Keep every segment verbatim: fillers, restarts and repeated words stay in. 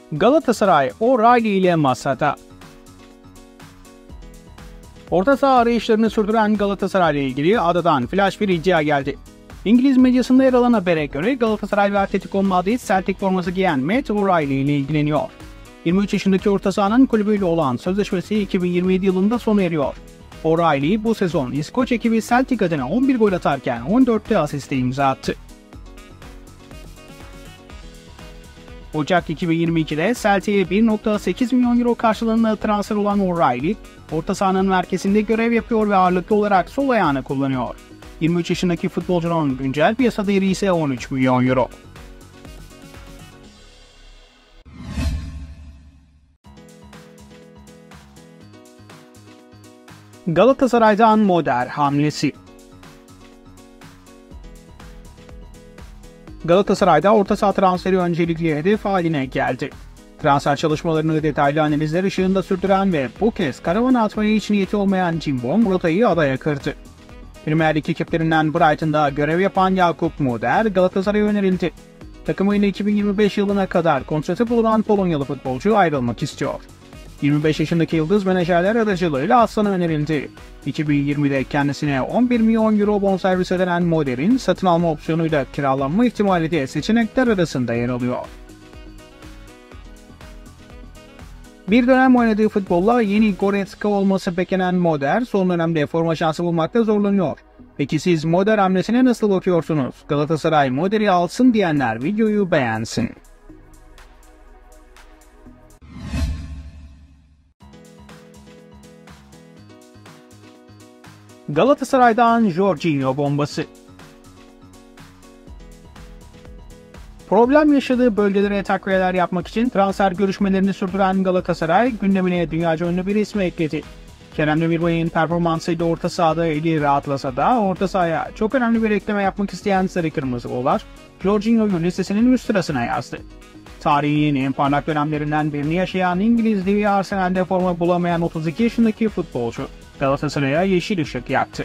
Galatasaray O'Reilly ile masada. Orta saha arayışlarını sürdüren Galatasaray ile ilgili adadan flash bir iddia geldi. İngiliz medyasında yer alan habere göre Galatasaray ve Atletico Madrid Celtic forması giyen Matt O'Reilly ile ilgileniyor. yirmi üç yaşındaki orta sahanın kulübüyle olan sözleşmesi iki bin yirmi yedi yılında sona eriyor. O'Reilly bu sezon İskoç ekibi Celtic adına on bir gol atarken on dört de asiste imza attı. Ocak iki bin yirmi ikide Celtic'e bir nokta sekiz milyon euro karşılığında transfer olan O'Reilly, orta sahanın merkezinde görev yapıyor ve ağırlıklı olarak sol ayağını kullanıyor. yirmi üç yaşındaki futbolcunun güncel piyasa değeri ise on üç milyon euro. Galatasaray'dan Moder hamlesi. Galatasaray'da orta saha transferi öncelikli hedef haline geldi. Transfer çalışmalarını detaylı analizler ışığında sürdüren ve bu kez karavana atmaya hiç niyeti olmayan Cimbom rotayı adaya kırdı. Premier Lig ekiplerinden Brighton'da görev yapan Jakub Moder Galatasaray'a önerildi. Takımıyla iki bin yirmi beş yılına kadar kontratı bulunan Polonyalı futbolcu ayrılmak istiyor. yirmi beş yaşındaki yıldız menajerler aracılığıyla Aslan'a önerildi. iki bin yirmide kendisine on bir milyon euro bonservis ödenen Moder'in satın alma opsiyonuyla kiralanma ihtimali de seçenekler arasında yer alıyor. Bir dönem oynadığı futbolla yeni Goretzka olması beklenen Moder son dönemde forma şansı bulmakta zorlanıyor. Peki siz Moder hamlesine nasıl bakıyorsunuz? Galatasaray Moder'i alsın diyenler videoyu beğensin. Galatasaray'dan Jorginho bombası. Problem yaşadığı bölgelere takviyeler yapmak için transfer görüşmelerini sürdüren Galatasaray gündemine dünyaca ünlü bir ismi ekledi. Kerem Demirbay'ın performansıyla orta sahada eli rahatlasa da orta sahaya çok önemli bir ekleme yapmak isteyen Sarı Kırmızılılar Jorginho'yu listesinin üst sırasına yazdı. Tarihin en parlak dönemlerinden birini yaşayan İngiliz devi Arsenal'de forma bulamayan otuz iki yaşındaki futbolcu Galatasaray'a yeşil ışık yaktı.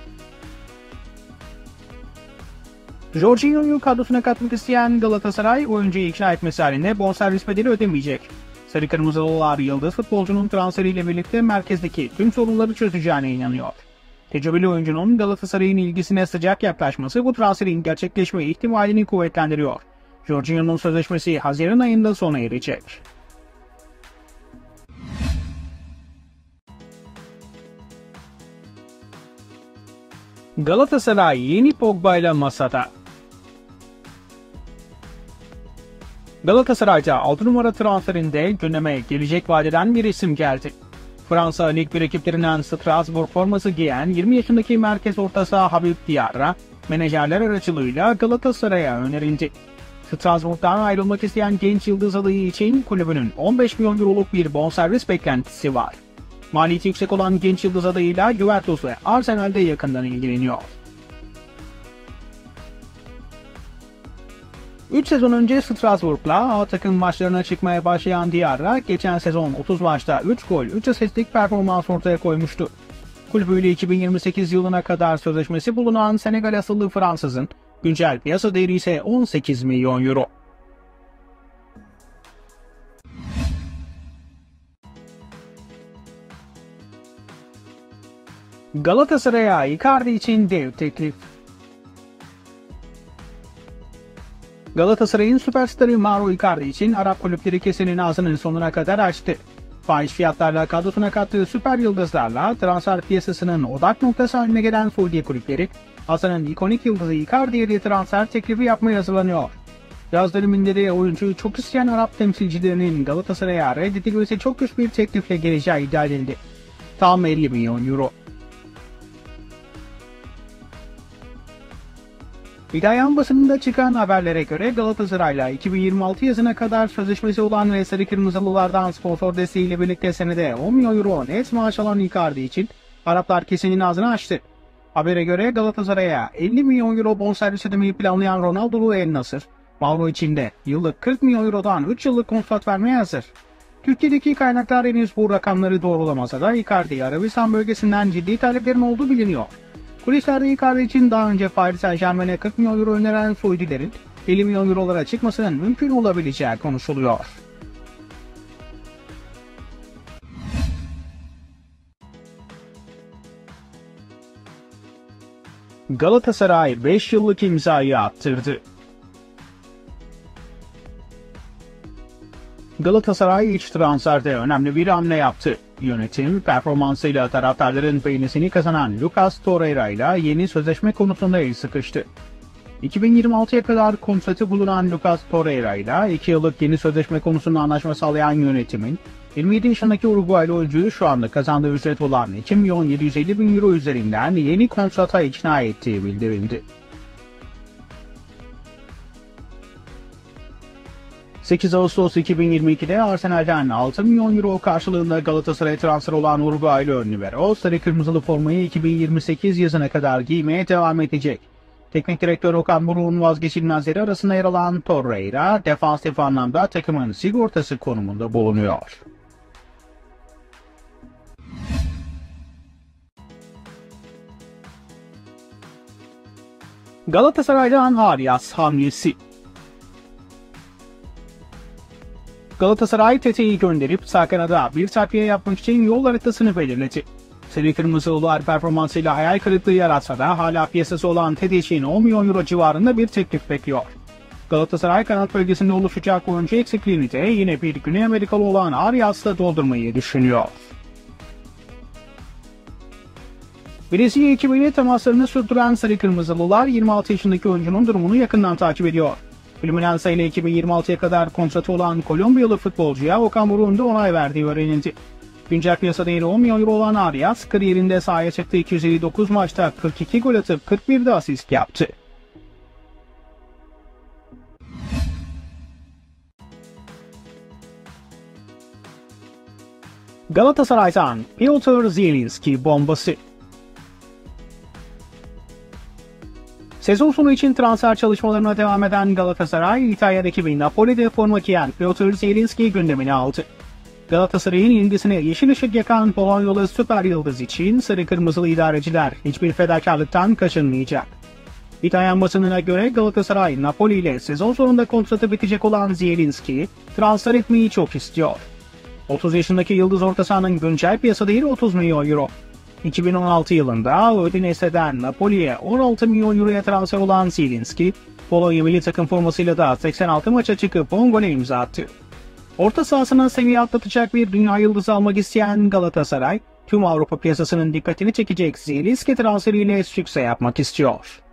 Jorginho'yu kadrosuna katmak isteyen Galatasaray oyuncuyu ikna etmesi halinde bonservis bedeli ödemeyecek. Sarı Kırmızılılar yıldız futbolcunun transferiyle birlikte merkezdeki tüm sorunları çözeceğine inanıyor. Tecrübeli oyuncunun Galatasaray'ın ilgisine sıcak yaklaşması bu transferin gerçekleşme ihtimalini kuvvetlendiriyor. Jorginho'nun sözleşmesi Haziran ayında sona erecek. Galatasaray yeni Pogba ile masada. Galatasaray'da altı numara transferinde gündeme gelecek vadeden bir isim geldi. Fransa Lig bir ekiplerinden Strasbourg forması giyen yirmi yaşındaki merkez orta saha Habib Diarra, menajerler aracılığıyla Galatasaray'a önerildi. Strasbourg'dan ayrılmak isteyen genç yıldız adayı için kulübünün on beş milyon euroluk bir bonservis beklentisi var. Maliyeti yüksek olan genç yıldız adayıyla Juventus ve Arsenal'de yakından ilgileniyor. üç sezon önce Strasbourg'la A takım maçlarına çıkmaya başlayan Diarra, geçen sezon otuz maçta üç gol, üç asistlik performans ortaya koymuştu. Kulübüyle iki bin yirmi sekiz yılına kadar sözleşmesi bulunan Senegal asıllı Fransızın güncel piyasa değeri ise on sekiz milyon euro. Galatasaray'a Icardi için dev teklif. Galatasaray'ın süperstarı Mauro Icardi için Arap kulüpleri kesenin ağzının sonuna kadar açtı. Fahiş fiyatlarla kadrosuna kattığı süper yıldızlarla transfer piyasasının odak noktası haline gelen Suudi kulüpleri, Hasan'ın ikonik yıldızı Icardi'ye de transfer teklifi yapmaya hazırlanıyor. Yaz döneminde de oyuncuyu çok isteyen Arap temsilcilerinin Galatasaray'a reddedilmesi çok güç bir teklifle geleceği iddia edildi. Tam elli milyon euro. İtalyan basınında çıkan haberlere göre Galatasaray'la iki bin yirmi altı yazına kadar sözleşmesi olan ve Sarı Kırmızılılardan sponsor desteğiyle birlikte senede on milyon euro net maaş alan Icardi için Araplar kesenin ağzını açtı. Habere göre Galatasaray'a elli milyon euro bonservis ödemeyi planlayan Ronaldo'lu El Nasır, Mauro için de yıllık kırk milyon eurodan üç yıllık kontrat vermeye hazır. Türkiye'deki kaynaklar henüz bu rakamları doğrulamasa da Icardi Arabistan bölgesinden ciddi taleplerin olduğu biliniyor. Kulislerde Icardi için daha önce Paris Saint-Germain'e kırk milyon euro öneren Suudilerin elli milyon eurolara çıkmasının mümkün olabileceği konuşuluyor. Galatasaray beş yıllık imzayı attırdı. Galatasaray iç transferde önemli bir hamle yaptı. Yönetim, performansıyla taraftarların beğenisini kazanan Lucas Torreira ile yeni sözleşme konusunda el sıkıştı. iki bin yirmi altıya kadar kontratı bulunan Lucas Torreira ile iki yıllık yeni sözleşme konusunda anlaşma sağlayan yönetimin, yirmi yedi yaşındaki Uruguaylı oyuncuyu şu anda kazandığı ücret olan iki milyon yedi yüz elli bin euro üzerinden yeni kontrata ikna ettiği bildirildi. sekiz Ağustos iki bin yirmi ikide Arsenal'den altı milyon euro karşılığında Galatasaray'a transfer olan Uruguaylı ön libero, sarı kırmızılı formayı iki bin yirmi sekiz yazına kadar giymeye devam edecek. Teknik direktör Okan Buruk'un vazgeçilmezleri arasında yer alan Torreira, defansif anlamda takımın sigortası konumunda bulunuyor. Galatasaray'dan Arias hamlesi. Galatasaray Tete'yi gönderip sağ kanada bir takviye yapmak için yol haritasını belirledi. Sarı Kırmızılılar performansıyla hayal kırıklığı yaratsa da hala piyasası olan Tete için on milyon euro civarında bir teklif bekliyor. Galatasaray kanat bölgesinde oluşacak oyuncu eksikliğini de yine bir Güney Amerikalı olan Arias'la doldurmayı düşünüyor. Brezilya ekibiyle temaslarını sürdüren Sarı Kırmızılılar yirmi altı yaşındaki oyuncunun durumunu yakından takip ediyor. Fluminense ile iki bin yirmi altıya kadar kontratı olan Kolombiyalı futbolcuya Okan Buruk'un da onay verdiği öğrenildi. Güncel piyasa değeri on milyon euro olan Arias, kariyerinde sahaya çıktığı iki yüz elli dokuz maçta kırk iki gol atıp kırk bir de asist yaptı. Galatasaray'dan Piotr Zielinski bombası. Sezon sonu için transfer çalışmalarına devam eden Galatasaray, İtalyan ekibi Napoli'de forma giyen Piotr Zielinski'yi gündemine aldı. Galatasaray'ın ilgisine yeşil ışık yakan Polonyalı süper yıldız için sarı kırmızılı idareciler hiçbir fedakarlıktan kaçınmayacak. İtalyan basınına göre Galatasaray, Napoli ile sezon sonunda kontratı bitecek olan Zielinski'yi transfer etmeyi çok istiyor. otuz yaşındaki yıldız orta sahanın güncel piyasa değeri otuz milyon euro. iki bin on altı yılında Udinese'den Napoli'ye on altı milyon euroya transfer olan Zielinski, Polonya milli takım formasıyla da seksen altı maça çıkıp on gole imza attı. Orta sahasına seviye atlatacak bir dünya yıldızı almak isteyen Galatasaray, tüm Avrupa piyasasının dikkatini çekecek Zielinski transferiyle sükse yapmak istiyor.